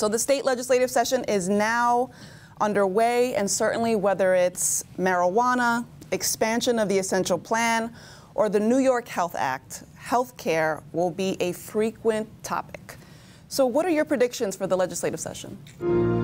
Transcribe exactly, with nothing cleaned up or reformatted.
So the state legislative session is now underway, and certainly whether it's marijuana, expansion of the essential plan, or the New York Health Act, healthcare will be a frequent topic. So what are your predictions for the legislative session?